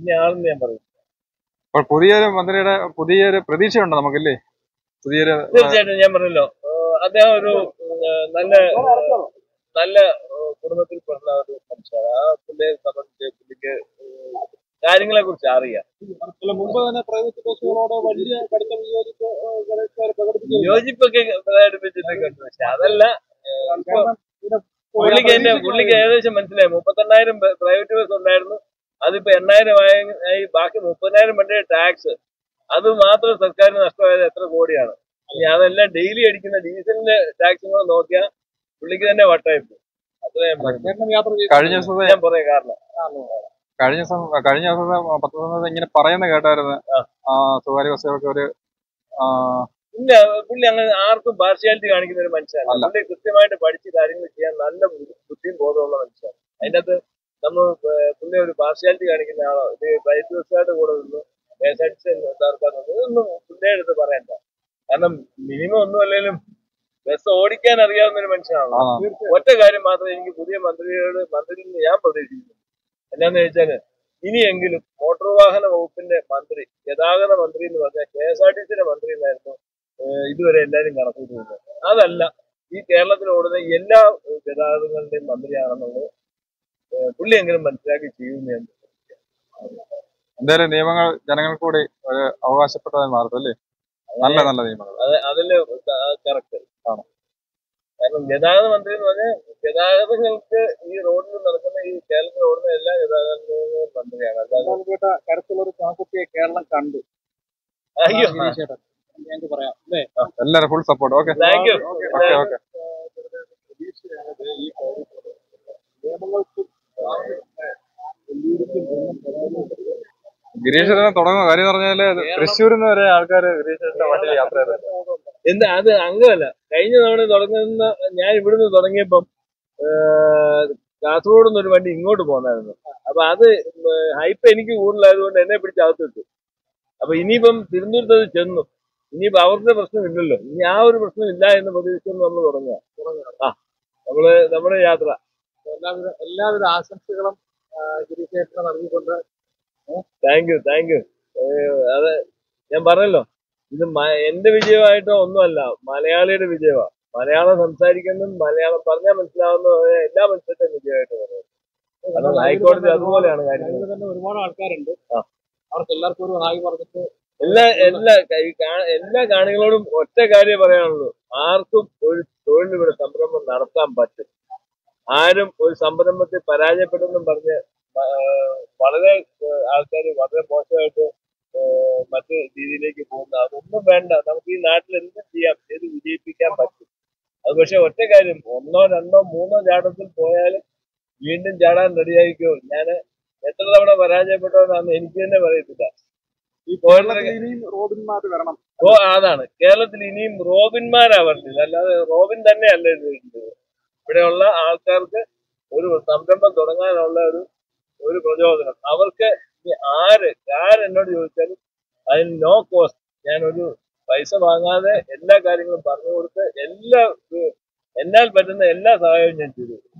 ഇനി ആളെന്ന് ഞാൻ പറയും. അപ്പോൾ പുതിയൊരു പ്രതീക്ഷയുണ്ട് നമുക്കല്ലേ? തീർച്ചയായിട്ടും ഞാൻ പറഞ്ഞല്ലോ, അദ്ദേഹം ഒരു നല്ല നല്ല കുടുംബത്തിൽ പെടുന്ന ഒരു മനുഷ്യനാണ്. ആ പുള്ളിയെ സംബന്ധിച്ച് പുള്ളിക്ക് കാര്യങ്ങളെ കുറിച്ച് അറിയാം. മുമ്പ് തന്നെ പ്രൈവറ്റ് ബസ്സുകളോട് വലിയ കടുത്ത വിയോജിപ്പൊക്കെ പ്രകടിപ്പിച്ചിട്ടൊക്കെ ഉണ്ട്. പക്ഷെ അതല്ല, പുള്ളിക്ക് ഏകദേശം മനസ്സിലായി. 38,000 പ്രൈവറ്റ് ബസ് ഉണ്ടായിരുന്നു, അതിപ്പോ 8,000 ആയി. ബാക്കി 30,000 വണ്ടിയുടെ ടാക്സ്, അത് മാത്രം സർക്കാരിന് നഷ്ടമായത് എത്ര കോടിയാണ്. ഇനി അതെല്ലാം ഡെയിലി അടിക്കുന്ന ഡീസലിന്റെ ടാക്സും കൂടെ നോക്കിയാൽ പുള്ളിക്ക് തന്നെ വട്ടായിപ്പോ. അത്ര ഞാൻ പറയാം. കഴിഞ്ഞ ദിവസം പത്രത്തിൽ ഇങ്ങനെ പറയുന്ന കേട്ടായിരുന്നു, സ്വകാര്യ ബസ്സുകൾക്ക് ഒരു ഇല്ല, പുള്ളി അങ്ങനെ ആർക്കും പാർഷ്യാലിറ്റി കാണിക്കുന്ന ഒരു മനുഷ്യനല്ല. പുള്ളി കൃത്യമായിട്ട് പഠിച്ച് കാര്യങ്ങൾ ചെയ്യാൻ നല്ല ബുദ്ധിയും ബോധമുള്ള മനുഷ്യനാണ്. അതിൻ്റെ അകത്ത് നമ്മൾ പുള്ളി ഒരു പാർഷ്യാലിറ്റി കാണിക്കുന്ന ആളോ ഇത് പ്രൈവറ്റ് ബസ്സുകാരുടെ കൂടെ നിന്ന് ഇതൊന്നും പുള്ളിയുടെ അടുത്ത് പറയണ്ട. കാരണം മിനിമം ഒന്നും അല്ലെങ്കിലും ബസ് ഓടിക്കാൻ അറിയാവുന്ന ഒരു മനുഷ്യനാണല്ലോ. ഒറ്റ കാര്യം മാത്രമേ എനിക്ക് പുതിയ മന്ത്രിയിൽ നിന്ന് ഞാൻ പ്രതീക്ഷിക്കുന്നു. എന്നാന്ന് ചോദിച്ചാല്, ഇനിയെങ്കിലും മോട്ടോർ വാഹന വകുപ്പിന്റെ മന്ത്രി, ഗതാഗത മന്ത്രി എന്ന് പറഞ്ഞാൽ KSRTCയുടെ മന്ത്രി എന്നായിരുന്നു ഇതുവരെ എല്ലാവരും കണക്കൂട്ടുന്നത്. അതല്ല, ഈ കേരളത്തിൽ ഓടുന്ന എല്ലാ ഗതാഗതങ്ങളുടെയും മന്ത്രിയാണെന്നുള്ളത് പുള്ളിയെങ്കിലും മനസ്സിലാക്കി ചെയ്യുന്ന എന്തായാലും നിയമങ്ങൾ ജനങ്ങൾക്ക് കൂടി ഒരു അവകാശപ്പെട്ടതായി മാറും അല്ലേ? നല്ല നല്ല നിയമങ്ങൾ അതില് കറക്റ്റ് ആണ്. കാരണം ഗതാഗത മന്ത്രി എന്ന് പറഞ്ഞാൽ ഗതാഗതങ്ങൾക്ക് ഈ റോഡിൽ നടക്കുന്ന, ഈ കേരളത്തിൽ ഓടുന്ന എല്ലാ ഗതാഗതങ്ങളും മന്ത്രിയാണ്. അല്ലാതെ കരുത്തുള്ളൊരു കാക്കുട്ടിയെ കേരളം കണ്ടു. അയ്യോ, ഞങ്ങൾക്ക് പറയാം. എല്ലാവരും full support. Okay, thank you. ഗിരീഷേട്ടനെ തുടങ്ങുന്ന കാര്യം പറഞ്ഞാല് തൃശ്ശൂരിൽ നിന്ന് വരെ ആൾക്കാർ ഗിരീഷേട്ടന്റെ വണ്ടിയിൽ യാത്ര ചെയ്തത്. എന്താ അത് അംഗമല്ല. കഴിഞ്ഞ തവണ തുടങ്ങുന്ന ഞാൻ ഇവിടുന്ന് തുടങ്ങിയപ്പം കാസർഗോഡ് നിന്ന് ഒരു വണ്ടി ഇങ്ങോട്ട് പോന്നായിരുന്നു. അപ്പൊ അത് ഹൈപ്പ് എനിക്ക് കൂടുതലായതുകൊണ്ട് എന്നെ പിടിച്ചകത്ത് ഇട്ടു. അപ്പൊ ഇനിയിപ്പം തിരുവനന്തപുരത്ത് അത് ചെന്നു. ഇനിയിപ്പോ അവരുടെ പ്രശ്നമില്ലല്ലോ. ഇനി ആ ഒരു പ്രശ്നം ഇല്ല എന്ന് പ്രതീക്ഷിച്ച് നമ്മൾ തുടങ്ങുക. നമ്മുടെ യാത്ര. എല്ലാവിധ ആശംസകളും ഗിരീഷേട്ടന് നൽകിക്കൊണ്ട് താങ്ക് യു. അത് ഞാൻ പറഞ്ഞല്ലോ, ഇത് എന്റെ വിജയമായിട്ടോ ഒന്നുമല്ല, മലയാളിയുടെ വിജയമാണ്. മലയാളം സംസാരിക്കുന്നതും മലയാളം പറഞ്ഞാൽ മനസ്സിലാവുന്ന എല്ലാ മനുഷ്യരുടെയും വിജയമായിട്ട് പറയുന്നത്. ഹൈക്കോടതി അതുപോലെയാണ് കാര്യങ്ങൾ. തന്നെ ഒരുപാട് ആൾക്കാരുണ്ട്, അവർക്ക് എല്ലാവർക്കും ഒരു ഹായ് പറഞ്ഞിട്ട് എല്ലാ കാണികളോടും ഒറ്റ കാര്യം പറയാനുള്ളൂ. ആർക്കും ഒരു തൊഴിലിവിടെ സംരംഭം നടത്താൻ പറ്റും. ആരും ഒരു സംരംഭത്തിൽ പരാജയപ്പെടുമെന്നും പറഞ്ഞ് വളരെ ആൾക്കാർ വളരെ മോശമായിട്ട് മറ്റു രീതിയിലേക്ക് പോകുന്ന അതൊന്നും വേണ്ട. നമുക്ക് ഈ നാട്ടിൽ എന്തും ചെയ്യാം, ചെയ്ത് വിജയിപ്പിക്കാൻ പറ്റും. അത് പക്ഷെ ഒറ്റ കാര്യം, 1, 2, 3 ചാട്ടത്തിൽ പോയാലും വീണ്ടും ചാടാൻ റെഡിയായിക്കോ. ഞാൻ എത്ര തവണ പരാജയപ്പെട്ടവനാണെന്ന് എനിക്ക് തന്നെ പറയത്തില്ല. റോബിൻമാർ വരണം. അതാണ് കേരളത്തിൽ ഇനിയും റോബിന്മാരാവർത്തില്ല. അല്ലാതെ റോബിൻ തന്നെ അല്ല ഇത്. ഇവിടെയുള്ള ആൾക്കാർക്ക് ഒരു സംരംഭം തുടങ്ങാനുള്ള ഒരു പ്രചോദനം. അവർക്ക് ആരെന്നോട് ചോദിച്ചാലും അതിന് നോ കോസ്റ്റ്, ഞാനൊരു പൈസ വാങ്ങാതെ എല്ലാ കാര്യങ്ങളും പറഞ്ഞു കൊടുത്ത് എന്നാൽ പറ്റുന്ന എല്ലാ സഹായവും ഞാൻ ചെയ്തു.